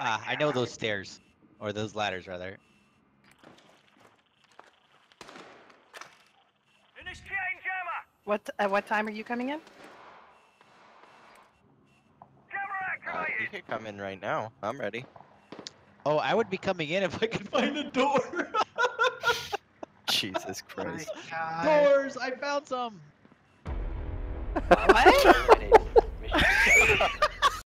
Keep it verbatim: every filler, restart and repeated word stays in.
Ah, I know those stairs. Or those ladders, rather. What at what time are you coming in? Uh, you can come in right now. I'm ready. Oh, I would be coming in if I could find a door. Jesus My Christ. God. Doors! I found some! What?